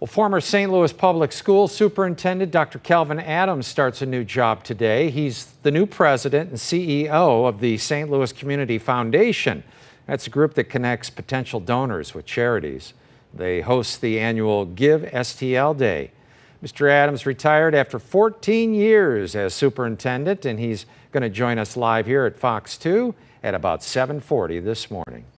Well, former St. Louis Public Schools Superintendent Dr. Kelvin Adams starts a new job today. He's the new president and CEO of the St. Louis Community Foundation. That's a group that connects potential donors with charities. They host the annual Give STL Day. Mr. Adams retired after 14 years as superintendent, and he's going to join us live here at Fox 2 at about 7:40 this morning.